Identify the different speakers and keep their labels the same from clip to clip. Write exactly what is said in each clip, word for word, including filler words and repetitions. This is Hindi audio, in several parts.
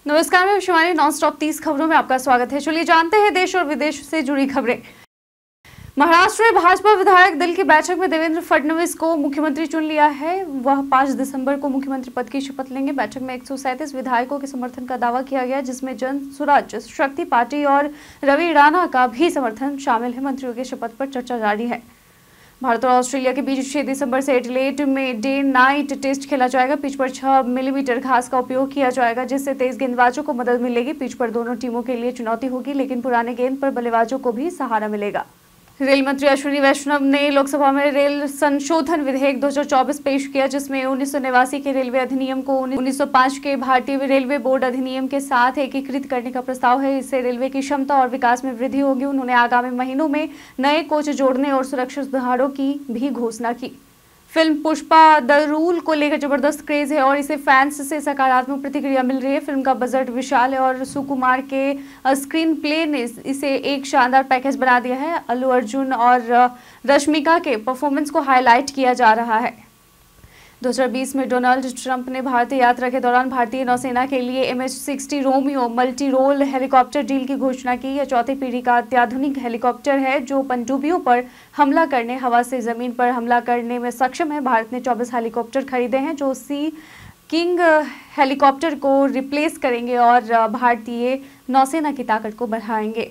Speaker 1: नमस्कार, मैं शिवानी। नॉन स्टॉप तीस खबरों में आपका स्वागत है। चलिए जानते हैं देश और विदेश से जुड़ी खबरें। महाराष्ट्र में भाजपा विधायक दल की बैठक में देवेंद्र फडणवीस को मुख्यमंत्री चुन लिया है। वह पाँच दिसंबर को मुख्यमंत्री पद की शपथ लेंगे। बैठक में एक सौ सैंतीस विधायकों के समर्थन का दावा किया गया, जिसमें जन स्वराज शक्ति पार्टी और रवि राणा का भी समर्थन शामिल है। मंत्रियों की शपथ पर चर्चा जारी है। भारत और ऑस्ट्रेलिया के बीच छह दिसंबर से एडिलेड में डे नाइट टेस्ट खेला जाएगा। पिच पर छह मिलीमीटर घास का उपयोग किया जाएगा, जिससे तेज गेंदबाजों को मदद मिलेगी। पिच पर दोनों टीमों के लिए चुनौती होगी, लेकिन पुराने गेंद पर बल्लेबाजों को भी सहारा मिलेगा। रेल मंत्री अश्विनी वैष्णव ने लोकसभा में रेल संशोधन विधेयक दो हज़ार चौबीस पेश किया, जिसमें उन्नीस सौ नवासी के रेलवे अधिनियम को उन्नीस सौ पाँच के भारतीय रेलवे बोर्ड अधिनियम के साथ एकीकृत करने का प्रस्ताव है। इससे रेलवे की क्षमता और विकास में वृद्धि होगी। उन्होंने आगामी महीनों में नए कोच जोड़ने और सुरक्षा सुधारों की भी घोषणा की। फिल्म पुष्पा द रूल को लेकर जबरदस्त क्रेज है और इसे फैंस से सकारात्मक प्रतिक्रिया मिल रही है। फिल्म का बजट विशाल है और सुकुमार के स्क्रीन प्ले ने इसे एक शानदार पैकेज बना दिया है। अल्लू अर्जुन और रश्मिका के परफॉर्मेंस को हाईलाइट किया जा रहा है। दो हज़ार बीस में डोनाल्ड ट्रंप ने भारतीय यात्रा के दौरान भारतीय नौसेना के लिए M H sixty Romeo multi role helicopter deal की घोषणा की। यह चौथी पीढ़ी का अत्याधुनिक हेलीकॉप्टर है जो पनडुब्बियों पर हमला करने, हवा से जमीन पर हमला करने में सक्षम है। भारत ने चौबीस हेलीकॉप्टर खरीदे हैं जो सी किंग हेलीकॉप्टर को रिप्लेस करेंगे और भारतीय नौसेना की ताकत को बढ़ाएंगे।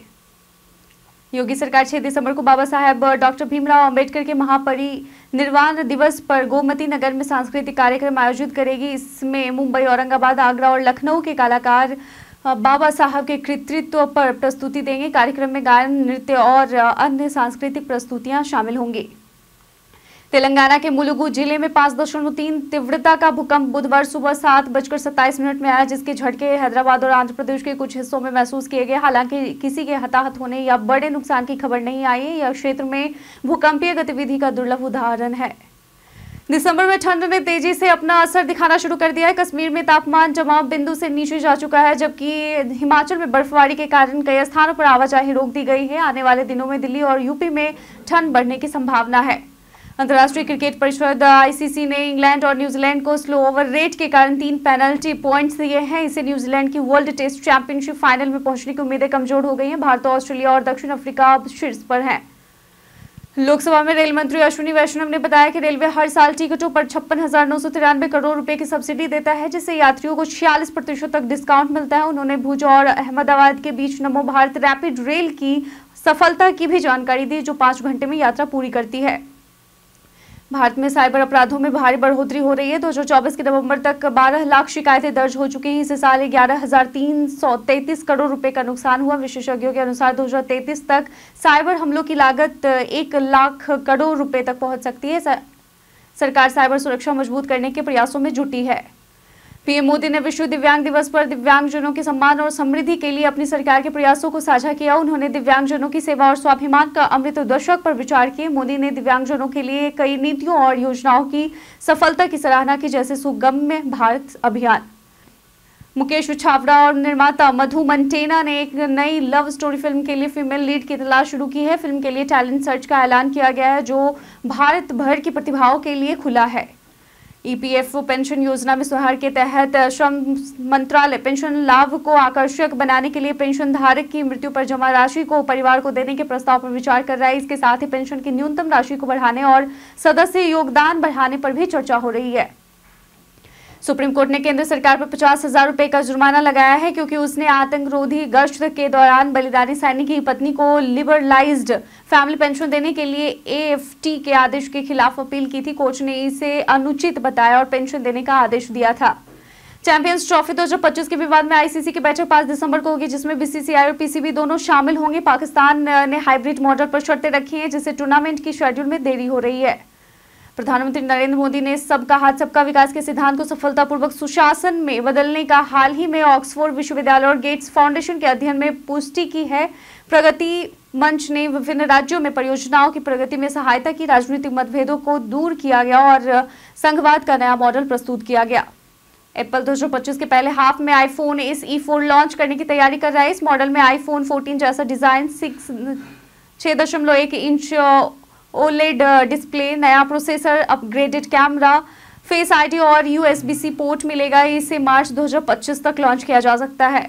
Speaker 1: योगी सरकार छह दिसंबर को बाबा साहेब डॉक्टर भीमराव अंबेडकर के महापरिनिर्वाण दिवस पर गोमती नगर में सांस्कृतिक कार्यक्रम आयोजित करेगी। इसमें मुंबई, औरंगाबाद, आगरा और लखनऊ के कलाकार बाबा साहब के कृतित्व पर प्रस्तुति देंगे। कार्यक्रम में गायन, नृत्य और अन्य सांस्कृतिक प्रस्तुतियां शामिल होंगी। तेलंगाना के मुलुगु जिले में पाँच दशमलव तीन तीव्रता का भूकंप बुधवार सुबह सात बजकर सत्ताईस मिनट में आया, जिसके झटके हैदराबाद और आंध्र प्रदेश के कुछ हिस्सों में महसूस किए गए। हालांकि किसी के हताहत होने या बड़े नुकसान की खबर नहीं आई है। यह क्षेत्र में भूकंपीय गतिविधि का दुर्लभ उदाहरण है। दिसंबर में ठंड ने तेजी से अपना असर दिखाना शुरू कर दिया है। कश्मीर में तापमान जमाव बिंदु से नीचे जा चुका है, जबकि हिमाचल में बर्फबारी के कारण कई स्थानों पर आवाजाही रोक दी गई है। आने वाले दिनों में दिल्ली और यूपी में ठंड बढ़ने की संभावना है। अंतर्राष्ट्रीय क्रिकेट परिषद आई सी सी ने इंग्लैंड और न्यूजीलैंड को स्लो ओवर रेट के कारण तीन पेनल्टी पॉइंट्स दिए हैं। इससे न्यूजीलैंड की वर्ल्ड टेस्ट चैंपियनशिप फाइनल में पहुंचने की उम्मीदें कमजोर हो गई हैं। भारत, ऑस्ट्रेलिया और दक्षिण अफ्रीका अब शीर्ष पर हैं। लोकसभा में रेल मंत्री अश्विनी वैष्णव ने बताया कि रेलवे हर साल टिकटों पर छप्पन हजार नौ सौ तिरानवे करोड़ रुपए की सब्सिडी देता है, जिससे यात्रियों को छियालीस प्रतिशत तक डिस्काउंट मिलता है। उन्होंने भुज और अहमदाबाद के बीच नमो भारत रैपिड रेल की सफलता की भी जानकारी दी, जो पांच घंटे में यात्रा पूरी करती है। भारत में साइबर अपराधों में भारी बढ़ोतरी हो रही है। दो हज़ार चौबीस के नवंबर तक बारह लाख शिकायतें दर्ज हो चुकी हैं। इस साल ग्यारह हजार तीन सौ तैंतीस करोड़ रुपए का नुकसान हुआ। विशेषज्ञों के अनुसार दो हज़ार तैंतीस तक साइबर हमलों की लागत एक लाख करोड़ रुपए तक पहुंच सकती है। सरकार साइबर सुरक्षा मजबूत करने के प्रयासों में जुटी है। पीएम मोदी ने विश्व दिव्यांग दिवस पर दिव्यांगजनों के सम्मान और समृद्धि के लिए अपनी सरकार के प्रयासों को साझा किया। उन्होंने दिव्यांगजनों की सेवा और स्वाभिमान का अमृत दशक पर विचार किए। मोदी ने दिव्यांगजनों के लिए कई नीतियों और योजनाओं की सफलता की सराहना की, जैसे सुगम्य भारत अभियान। मुकेश छाबड़ा और निर्माता मधु मंटेना ने एक नई लव स्टोरी फिल्म के लिए फीमेल लीड की तलाश शुरू की है। फिल्म के लिए टैलेंट सर्च का ऐलान किया गया है, जो भारत भर की प्रतिभाओं के लिए खुला है। E P F O pension योजना में सुधार के तहत श्रम मंत्रालय पेंशन लाभ को आकर्षक बनाने के लिए पेंशन धारक की मृत्यु पर जमा राशि को परिवार को देने के प्रस्ताव पर विचार कर रहा है। इसके साथ ही पेंशन की न्यूनतम राशि को बढ़ाने और सदस्य योगदान बढ़ाने पर भी चर्चा हो रही है। सुप्रीम कोर्ट ने केंद्र सरकार पर पचास हजार रुपए का जुर्माना लगाया है, क्योंकि उसने आतंकरोधी गश्त के दौरान बलिदानी सैनिक की पत्नी को लिबरलाइज्ड फैमिली पेंशन देने के लिए ए एफ टी के आदेश के खिलाफ अपील की थी। कोर्ट ने इसे अनुचित बताया और पेंशन देने का आदेश दिया था। चैंपियंस ट्रॉफी दो हज़ार पच्चीस के विवाद में आई सी सी की बैठक पाँच दिसंबर को होगी, जिसमें बी सी सी आई और पी सी बी दोनों शामिल होंगे। पाकिस्तान ने हाइब्रिड मॉडल पर शर्तें रखी हैं, जिससे टूर्नामेंट की शेड्यूल में देरी हो रही है। प्रधानमंत्री नरेंद्र मोदी ने सबका हाथ सबका विकास के सिद्धांत को सफलतापूर्वक सुशासन में बदलने का हाल ही में ऑक्सफोर्ड विश्वविद्यालय और गेट्स फाउंडेशन के अध्ययन में पुष्टि की है। प्रगति मंच ने विभिन्न राज्यों में परियोजनाओं की प्रगति में सहायता की, राजनीतिक मतभेदों को दूर किया गया और संघवाद का नया मॉडल प्रस्तुत किया गया। एप्पल दो हज़ार पच्चीस के पहले हाफ में iPhone S E four launch करने की तैयारी कर रहा है। इस मॉडल में आईफोन चौदह जैसा डिजाइन, सिक्स छह दशमलव एक इंच ओलेड डिस्प्ले, नया processor, upgraded camera, face ID और यूएसबी-सी पोर्ट मिलेगा। इसे मार्च दो हज़ार पच्चीस तक लॉन्च किया जा सकता है।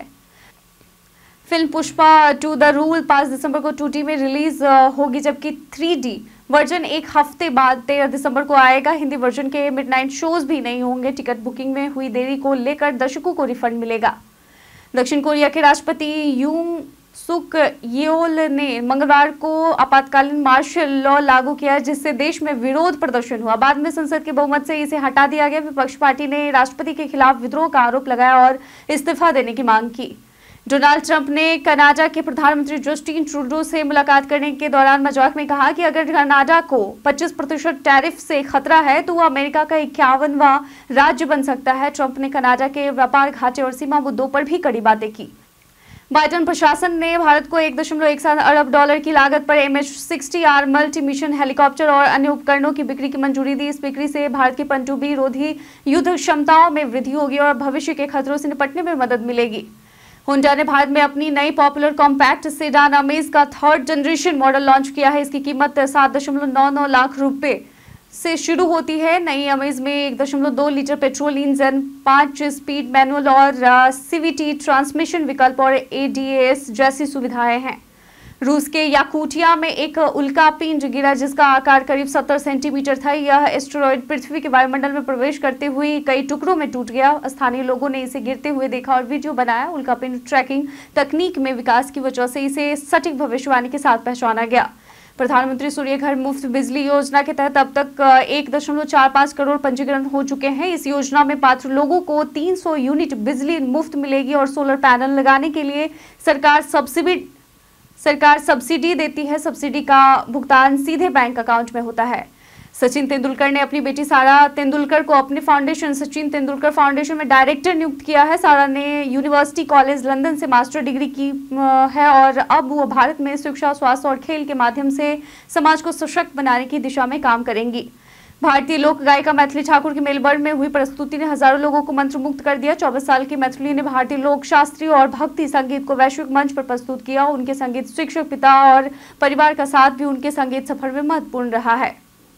Speaker 1: Film Pushpa two the rule पाँच दिसंबर को टू डी में रिलीज होगी, जबकि थ्री डी वर्जन एक हफ्ते बाद तेरह दिसंबर को आएगा। हिंदी वर्जन के मिडनाइट शोज भी नहीं होंगे। टिकट बुकिंग में हुई देरी को लेकर दर्शकों को रिफंड मिलेगा। दक्षिण कोरिया के राष्ट्रपति यूंग सुक येओल ने मंगलवार को आपातकालीन मार्शल लॉ लागू किया, जिससे देश में विरोध प्रदर्शन हुआ। बाद में संसद के बहुमत से इसे हटा दिया गया। विपक्ष पार्टी ने राष्ट्रपति के खिलाफ विद्रोह का आरोप लगाया और इस्तीफा देने की मांग की। डोनाल्ड ट्रंप ने कनाडा के प्रधानमंत्री जस्टिन ट्रूडो से मुलाकात करने के दौरान मजाक में कहा कि अगर कनाडा को पच्चीस प्रतिशत टैरिफ से खतरा है तो वो अमेरिका का इक्यावनवां राज्य बन सकता है। ट्रंप ने कनाडा के व्यापार घाटे और सीमा मुद्दों पर भी कड़ी बातें की। बाइडेन प्रशासन ने भारत को एक दशमलव एक सात अरब डॉलर की लागत पर M H sixty R multi mission helicopter और अन्य उपकरणों की बिक्री की मंजूरी दी। इस बिक्री से भारत की पनडुब्बी रोधी युद्ध क्षमताओं में वृद्धि होगी और भविष्य के खतरों से निपटने में मदद मिलेगी। होंडा ने भारत में अपनी नई पॉपुलर कॉम्पैक्ट सेडान अमेज का थर्ड जनरेशन मॉडल लॉन्च किया है। इसकी कीमत सात दशमलव नौ नौ लाख रुपए से शुरू होती है। नई अमेज में एक दशमलव दो लीटर पेट्रोल इंजन, पांच स्पीड मैनुअल और सीवीटी ट्रांसमिशन विकल्प और ए डी ए एस जैसी सुविधाएं हैं। रूस के याकुटिया में एक उल्कापिंड गिरा, जिसका आकार करीब सत्तर सेंटीमीटर था। यह एस्टेरॉयड पृथ्वी के वायुमंडल में प्रवेश करते हुए कई टुकड़ों में टूट गया। स्थानीय लोगों ने इसे गिरते हुए देखा और वीडियो बनाया। उल्कापिंड ट्रैकिंग तकनीक में विकास की वजह से इसे सटीक भविष्यवाणी के साथ पहचाना गया। प्रधानमंत्री सूर्य घर मुफ्त बिजली योजना के तहत अब तक एक दशमलव चार पाँच करोड़ पंजीकरण हो चुके हैं। इस योजना में पात्र लोगों को तीन सौ यूनिट बिजली मुफ्त मिलेगी और सोलर पैनल लगाने के लिए सरकार सब्सिडी सरकार सब्सिडी देती है। सब्सिडी का भुगतान सीधे बैंक अकाउंट में होता है। सचिन तेंदुलकर ने अपनी बेटी सारा तेंदुलकर को अपने फाउंडेशन सचिन तेंदुलकर फाउंडेशन में डायरेक्टर नियुक्त किया है। सारा ने यूनिवर्सिटी कॉलेज लंदन से मास्टर डिग्री की है और अब वो भारत में शिक्षा, स्वास्थ्य और खेल के माध्यम से समाज को सशक्त बनाने की दिशा में काम करेंगी। भारतीय लोक गायिका मैथिली ठाकुर की मेलबर्न में हुई प्रस्तुति ने हजारों लोगों को मंत्रमुग्ध कर दिया। चौबीस साल की मैथिली ने भारतीय लोक शास्त्रीय और भक्ति संगीत को वैश्विक मंच पर प्रस्तुत किया। उनके संगीत शिक्षक, पिता और परिवार का साथ भी उनके संगीत सफर में महत्वपूर्ण रहा है।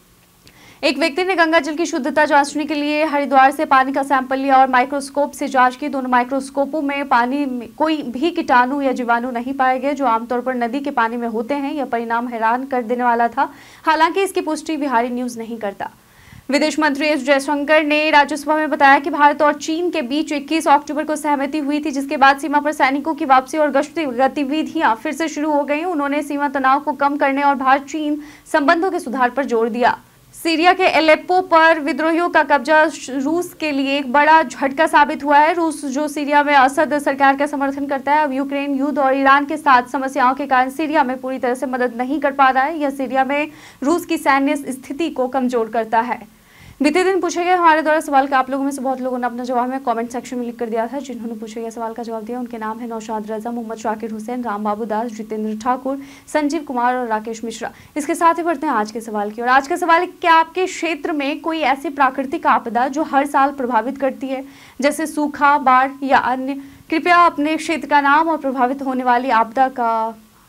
Speaker 1: एक व्यक्ति ने गंगा जल की शुद्धता जांचने के लिए हरिद्वार से पानी का सैंपल लिया और माइक्रोस्कोप से जांच की। दोनों माइक्रोस्कोपों में पानी में कोई भी कीटाणु या जीवाणु नहीं पाए गए, जो आमतौर पर नदी के पानी में होते हैं। यह परिणाम हैरान कर देने वाला था। हालांकि इसकी पुष्टि बिहारी न्यूज नहीं करता। विदेश मंत्री एस जयशंकर ने राज्यसभा में बताया कि भारत और चीन के बीच इक्कीस अक्टूबर को सहमति हुई थी, जिसके बाद सीमा पर सैनिकों की वापसी और गश्ती गतिविधियां फिर से शुरू हो गई। उन्होंने सीमा तनाव को कम करने और भारत चीन संबंधों के सुधार पर जोर दिया। सीरिया के एलेप्पो पर विद्रोहियों का कब्जा रूस के लिए एक बड़ा झटका साबित हुआ है। रूस, जो सीरिया में असद सरकार का समर्थन करता है, अब यूक्रेन युद्ध और ईरान के साथ समस्याओं के कारण सीरिया में पूरी तरह से मदद नहीं कर पा रहा है। यह सीरिया में रूस की सैन्य स्थिति को कमजोर करता है। बीते दिन पूछे गए हमारे द्वारा सवाल का आप लोगों में से बहुत लोगों ने अपना जवाब में कमेंट सेक्शन में लिख कर दिया था। जिन्होंने पूछे गए सवाल का जवाब दिया उनके नाम है नौशाद रजा, मोहम्मद शाकिर हुसैन, राम बाबू दास, जितेंद्र ठाकुर, संजीव कुमार और राकेश मिश्रा। इसके साथ ही बढ़ते हैं आज के सवाल की ओर। आज का सवाल है, क्या आपके क्षेत्र में कोई ऐसी प्राकृतिक आपदा जो हर साल प्रभावित करती है, जैसे सूखा, बाढ़ या अन्य? कृपया अपने क्षेत्र का नाम और प्रभावित होने वाली आपदा का